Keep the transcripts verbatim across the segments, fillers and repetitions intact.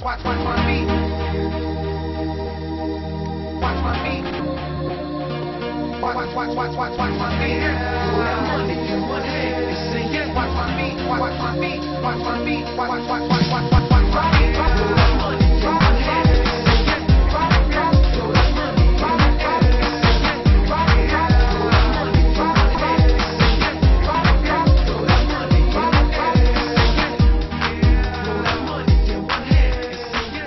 watch, watch my feet. Watch my feet. Watch, watch, watch, watch, watch, watch my feet. Pull that money in one hand and say yes. Watch my feet. Watch, watch my feet. Watch my feet. Watch, watch, watch, watch, watch, watch, watch my feet. Pull that money in one hand and say yes. Pull that money in one hand and say yes. Pull that money in one hand and say yes. Pull that money in one hand and say yes. Pull that money in one hand and say yes.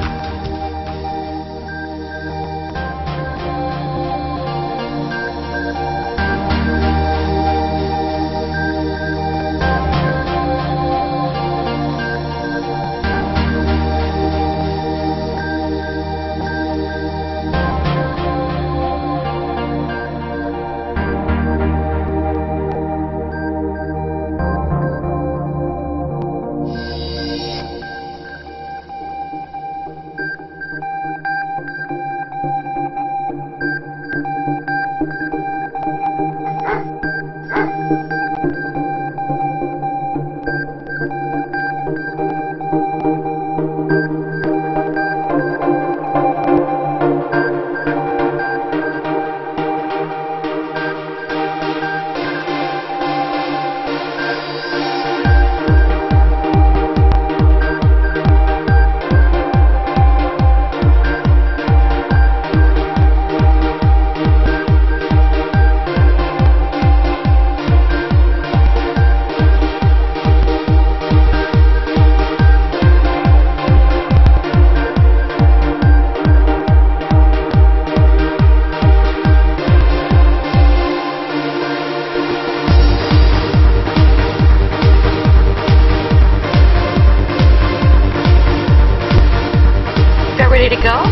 Ready to go?